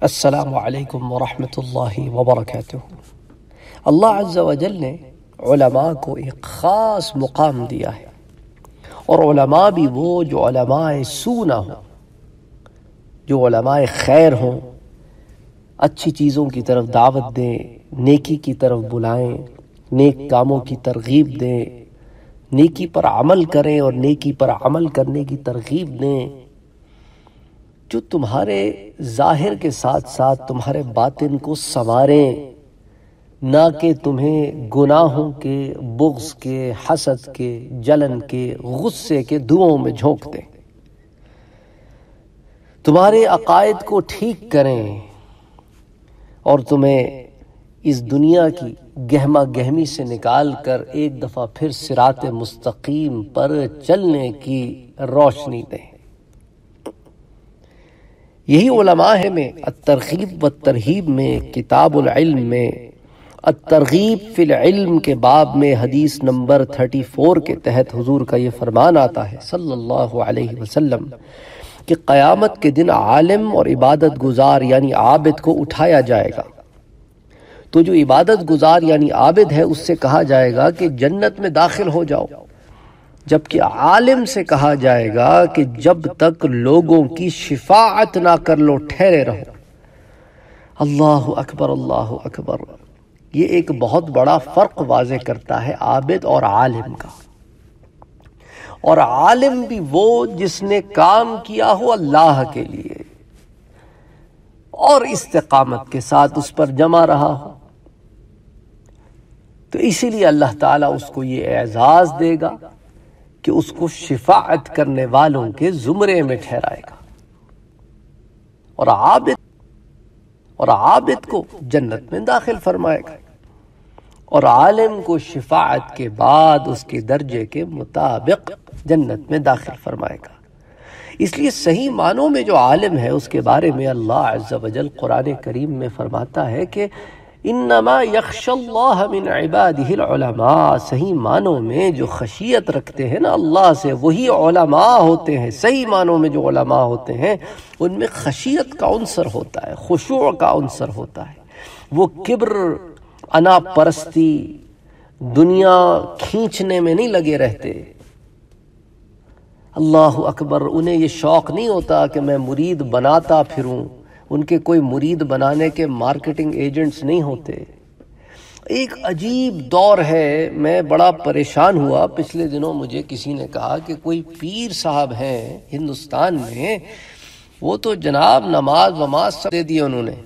السلام علیکم ورحمۃ اللہ وبرکاتہ۔ اللہ عز و جل نے علماء کو ایک خاص مقام دیا ہے، اور علماء بھی وہ جو علماء سو نہ ہوں، جو علماء خیر ہوں، اچھی چیزوں کی طرف دعوت دیں، نیکی کی طرف بلائیں، نیک کاموں کی ترغیب دیں، نیکی پر عمل کریں اور نیکی پر عمل کرنے کی ترغیب دیں، جو تمہارے ظاہر کے ساتھ ساتھ تمہارے باطن کو سنواریں، نہ کہ تمہیں گناہوں کے، بغض کے، حسد کے، جلن کے، غصے کے دھوؤں میں جھونک دیں، تمہارے عقائد کو ٹھیک کریں اور تمہیں اس دنیا کی گہما گہمی سے نکال کر ایک دفعہ پھر صراط مستقیم پر چلنے کی روشنی دیں۔ یہی علماء ہے میں الترغیب والترہیب میں، کتاب العلم میں، الترغیب فی العلم کے باب میں حدیث نمبر 34 کے تحت حضور کا یہ فرمان آتا ہے صلی اللہ علیہ وسلم کہ قیامت کے دن عالم اور عبادت گزار یعنی عابد کو اٹھایا جائے گا، تو جو عبادت گزار یعنی عابد ہے اس سے کہا جائے گا کہ جنت میں داخل ہو جاؤ، جبکہ عالم سے کہا جائے گا کہ جب تک لوگوں کی شفاعت نہ کر لو ٹھہرے رہو۔ اللہ اکبر، اللہ اکبر۔ یہ ایک بہت بڑا فرق واضح کرتا ہے عابد اور عالم کا۔ اور عالم بھی وہ جس نے کام کیا ہو اللہ کے لیے اور استقامت کے ساتھ اس پر جمع رہا ہو، تو اسی لیے اللہ تعالیٰ اس کو یہ اعزاز دے گا کہ اس کو شفاعت کرنے والوں کے زمرے میں ٹھہرائے گا، اور عابد کو جنت میں داخل فرمائے گا، اور عالم کو شفاعت کے بعد اس کے درجے کے مطابق جنت میں داخل فرمائے گا۔ اس لیے صحیح معنوں میں جو عالم ہے اس کے بارے میں اللہ عز و جل قرآن کریم میں فرماتا ہے کہ انما یخشی اللہ من عبادہ العلماء، صحیح معنوں میں جو خشیت رکھتے ہیں نا اللہ سے وہی علماء ہوتے ہیں۔ صحیح معنوں میں جو علماء ہوتے ہیں ان میں خشیت کا عنصر ہوتا ہے، خشوع کا عنصر ہوتا ہے، وہ کبر، انا پرستی، دنیا کھینچنے میں نہیں لگے رہتے۔ اللہ اکبر، انہیں یہ شوق نہیں ہوتا کہ میں مرید بناتا پھروں، ان کے کوئی مرید بنانے کے مارکیٹنگ ایجنٹس نہیں ہوتے۔ ایک عجیب دور ہے، میں بڑا پریشان ہوا، پچھلے دنوں مجھے کسی نے کہا کہ کوئی پیر صاحب ہیں ہندوستان میں، وہ تو جناب نماز وماز سب دے دی انہوں نے،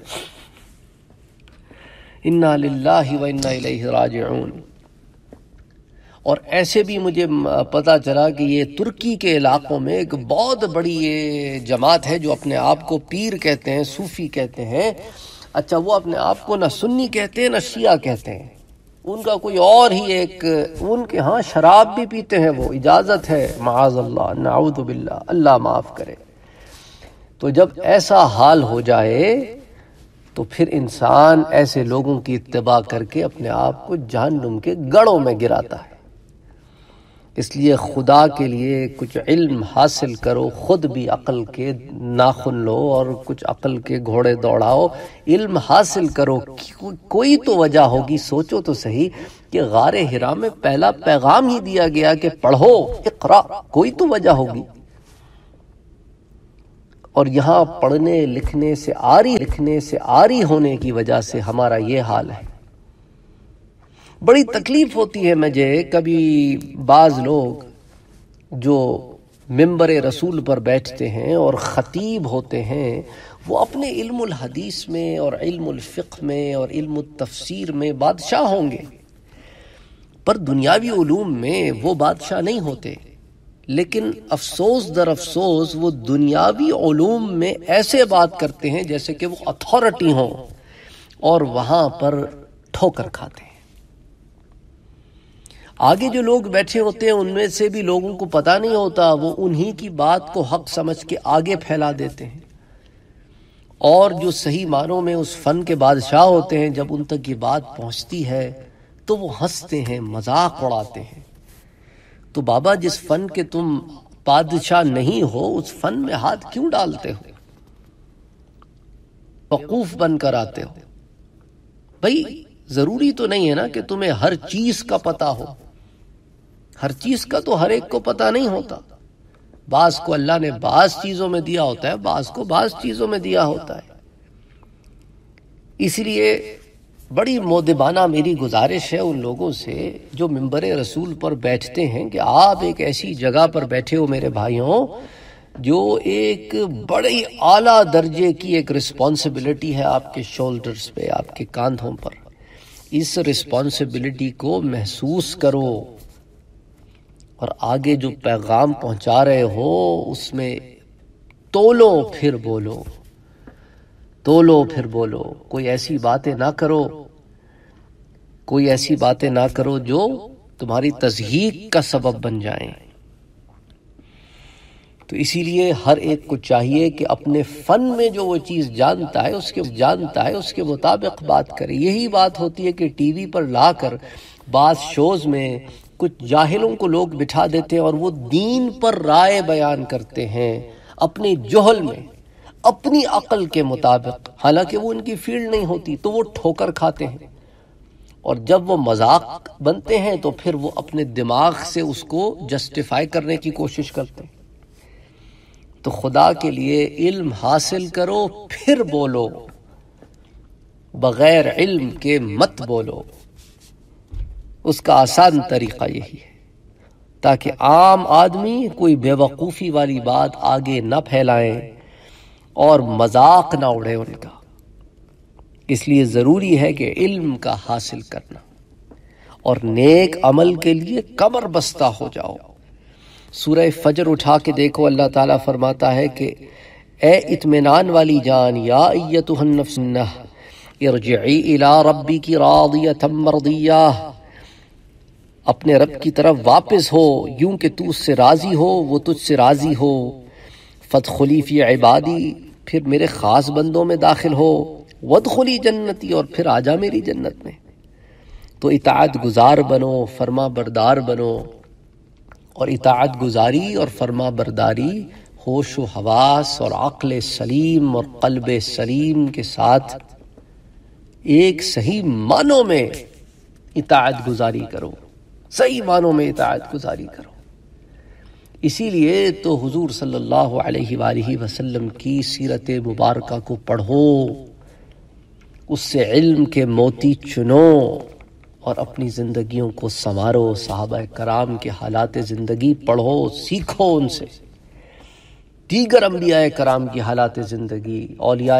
انا للہ و انا الیہ راجعون۔ اور ایسے بھی مجھے پتا چلا کہ یہ ترکی کے علاقوں میں ایک بہت بڑی یہ جماعت ہے جو اپنے آپ کو پیر کہتے ہیں، صوفی کہتے ہیں۔ اچھا، وہ اپنے آپ کو نہ سنی کہتے ہیں نہ شیعہ کہتے ہیں، ان کا کوئی اور ہی ایک، ان کے ہاں شراب بھی پیتے ہیں، وہ اجازت ہے، معاذ اللہ، نعوذ باللہ، اللہ معاف کرے۔ تو جب ایسا حال ہو جائے تو پھر انسان ایسے لوگوں کی اتباع کر کے اپنے آپ کو جہنم کے گڑھوں میں گراتا ہے۔ اس لیے خدا کے لیے کچھ علم حاصل کرو، خود بھی عقل کے ناخن لو اور کچھ عقل کے گھوڑے دوڑاؤ، علم حاصل کرو۔ کوئی تو وجہ ہوگی، سوچو تو صحیح کہ غار حرا میں پہلا پیغام ہی دیا گیا کہ پڑھو، اقرا، کوئی تو وجہ ہوگی، اور یہاں پڑھنے لکھنے سے عاری ہونے کی وجہ سے ہمارا یہ حال ہے۔ بڑی تکلیف ہوتی ہے مجھے، کبھی بعض لوگ جو ممبر رسول پر بیٹھتے ہیں اور خطیب ہوتے ہیں، وہ اپنے علم الحدیث میں اور علم الفقہ میں اور علم التفسیر میں بادشاہ ہوں گے، پر دنیاوی علوم میں وہ بادشاہ نہیں ہوتے۔ لیکن افسوس در افسوس وہ دنیاوی علوم میں ایسے بات کرتے ہیں جیسے کہ وہ اتھارٹی ہوں، اور وہاں پر ٹھوکر کھاتے ہیں۔ آگے جو لوگ بیٹھے ہوتے ہیں ان میں سے بھی لوگوں کو پتہ نہیں ہوتا، وہ انہی کی بات کو حق سمجھ کے آگے پھیلا دیتے ہیں، اور جو صحیح معنوں میں اس فن کے بادشاہ ہوتے ہیں جب ان تک یہ بات پہنچتی ہے تو وہ ہنستے ہیں، مذاق اڑاتے ہیں۔ تو بابا، جس فن کے تم بادشاہ نہیں ہو اس فن میں ہاتھ کیوں ڈالتے ہو؟ وقوف بن کر آتے ہو. بھئی ضروری تو نہیں ہے نا کہ تمہیں ہر چیز کا پتہ ہو. ہر چیز کا تو ہر ایک کو پتہ نہیں ہوتا. بعض کو اللہ نے بعض چیزوں میں دیا ہوتا ہے، بعض کو بعض چیزوں میں دیا ہوتا ہے. اس لیے بڑی مؤدبانہ میری گزارش ہے ان لوگوں سے جو منبر رسول پر بیٹھتے ہیں کہ آپ ایک ایسی جگہ پر بیٹھے ہو میرے بھائیوں جو ایک بڑی اعلیٰ درجے کی ایک رسپانسبلٹی ہے آپ کے شولڈرز پہ، آپ کے کاندھوں پر. اس رسپانسبلٹی کو محسوس کرو اور آگے جو پیغام پہنچا رہے ہو اس میں تولو پھر بولو، تولو پھر بولو. کوئی ایسی باتیں نہ کرو، کوئی ایسی باتیں نہ کرو جو تمہاری تضحیق کا سبب بن جائیں. تو اسی لیے ہر ایک کو چاہیے کہ اپنے فن میں جو وہ چیز جانتا ہے اس کے مطابق بات کرے. یہی بات ہوتی ہے کہ ٹی وی پر لا کر بعض شوز میں کچھ جاہلوں کو لوگ بٹھا دیتے ہیں اور وہ دین پر رائے بیان کرتے ہیں اپنی جہل میں، اپنی عقل کے مطابق، حالانکہ وہ ان کی فیلڈ نہیں ہوتی. تو وہ ٹھوکر کھاتے ہیں، اور جب وہ مذاق بنتے ہیں تو پھر وہ اپنے دماغ سے اس کو جسٹیفائی کرنے کی کوشش کرتے ہیں. تو خدا کے لیے علم حاصل کرو پھر بولو، بغیر علم کے مت بولو. اس کا آسان طریقہ یہی ہے تاکہ عام آدمی کوئی بے وقوفی والی بات آگے نہ پھیلائیں اور مذاق نہ اڑے ان کا. اس لیے ضروری ہے کہ علم کا حاصل کرنا اور نیک عمل کے لیے کمر بستہ ہو جاؤ. سورہ فجر اٹھا کے دیکھو، اللہ تعالیٰ فرماتا ہے کہ اے اطمینان والی جان، یا ایتھا النفس ارجعی الی ربک راضیۃ مرضیہ، اپنے رب کی طرف واپس ہو یوں کہ تو اس سے راضی ہو، وہ تجھ سے راضی ہو. فادخلی فی عبادی، پھر میرے خاص بندوں میں داخل ہو. وادخلی جنتی، اور پھر آجا میری جنت میں. تو اطاعت گزار بنو، فرما بردار بنو. اور اطاعت گزاری اور فرما برداری ہوش و حواس اور عقل سلیم اور قلب سلیم کے ساتھ ایک صحیح معنوں میں اطاعت گزاری کرو، صحیح معنوں میں اطاعت گزاری کرو. اسی لیے تو حضور صلی اللہ علیہ وآلہ وسلم کی سیرت مبارکہ کو پڑھو، اس سے علم کے موتی چنو اور اپنی زندگیوں کو سنوارو. صحابہ کرام کے حالات زندگی پڑھو، سیکھو ان سے. دیگر انبیاء کرام کی حالات زندگی، اولیاء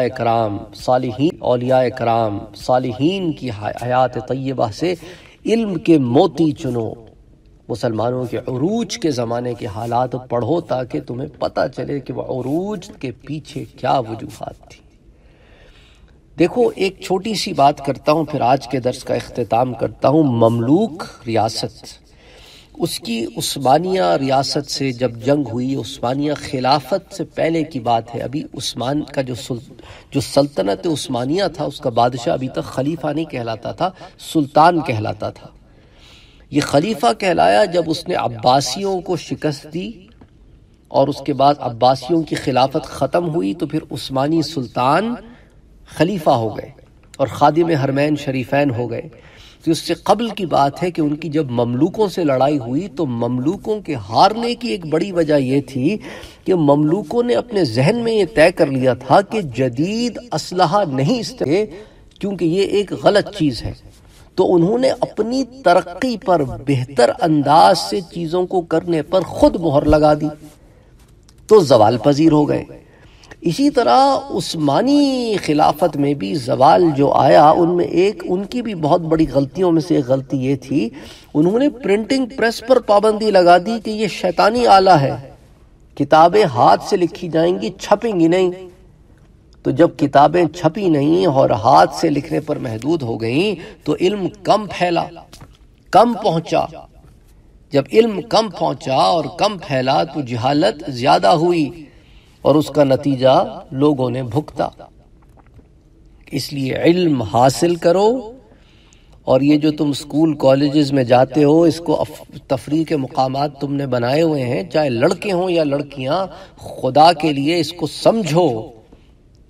کرام صالحین کی حیات طیبہ سے علم کے موتی چنو. مسلمانوں کے عروج کے زمانے کے حالات پڑھو تاکہ تمہیں پتہ چلے کہ وہ عروج کے پیچھے کیا وجوہات تھی. دیکھو ایک چھوٹی سی بات کرتا ہوں پھر آج کے درس کا اختتام کرتا ہوں. مملوک ریاست، اس کی عثمانیہ ریاست سے جب جنگ ہوئی، عثمانیہ خلافت سے پہلے کی بات ہے. ابھی عثمان کا جو سلطنت عثمانیہ تھا اس کا بادشاہ ابھی تک خلیفہ نہیں کہلاتا تھا، سلطان کہلاتا تھا. یہ خلیفہ کہلایا جب اس نے عباسیوں کو شکست دی اور اس کے بعد عباسیوں کی خلافت ختم ہوئی تو پھر عثمانی سلطان خلیفہ ہو گئے اور خادم حرمین شریفین ہو گئے. تو اس سے قبل کی بات ہے کہ ان کی جب مملوکوں سے لڑائی ہوئی تو مملوکوں کے ہارنے کی ایک بڑی وجہ یہ تھی کہ مملوکوں نے اپنے ذہن میں یہ طے کر لیا تھا کہ جدید اسلحہ نہیں استعمال کیونکہ یہ ایک غلط چیز ہے. تو انہوں نے اپنی ترقی پر بہتر انداز سے چیزوں کو کرنے پر خود مہر لگا دی تو زوال پذیر ہو گئے. اسی طرح عثمانی خلافت میں بھی زوال جو آیا ان میں ایک ان کی بھی بہت بڑی غلطیوں میں سے ایک غلطی یہ تھی، انہوں نے پرنٹنگ پریس پر پابندی لگا دی کہ یہ شیطانی آلہ ہے، کتابیں ہاتھ سے لکھی جائیں گی، چھپیں گی نہیں. تو جب کتابیں چھپی نہیں اور ہاتھ سے لکھنے پر محدود ہو گئیں تو علم کم پھیلا، کم پہنچا. جب علم کم پہنچا اور کم پھیلا تو جہالت زیادہ ہوئی اور اس کا نتیجہ لوگوں نے بھگتا. اس لیے علم حاصل کرو. اور یہ جو تم سکول کالجز میں جاتے ہو، اس کو تفریح کے مقامات تم نے بنائے ہوئے ہیں، چاہے لڑکے ہوں یا لڑکیاں، خدا کے لیے اس کو سمجھو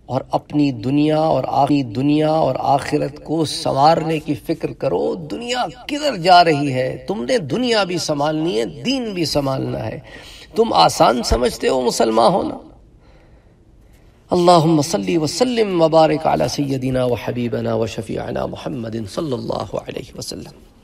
اور اپنی دنیا اور آخرت کو سنوارنے کی فکر کرو۔ دنیا کدھر جا رہی ہے؟ تم نے دنیا بھی سنبھالنی ہے، دین بھی سنبھالنا ہے۔ تم آسان سمجھتے ہو مسلمان ہونا؟ اللہم صلی وسلم وبارک علی سیدنا و حبیبنا و شفیعنا محمد صلی اللہ علیہ وسلم۔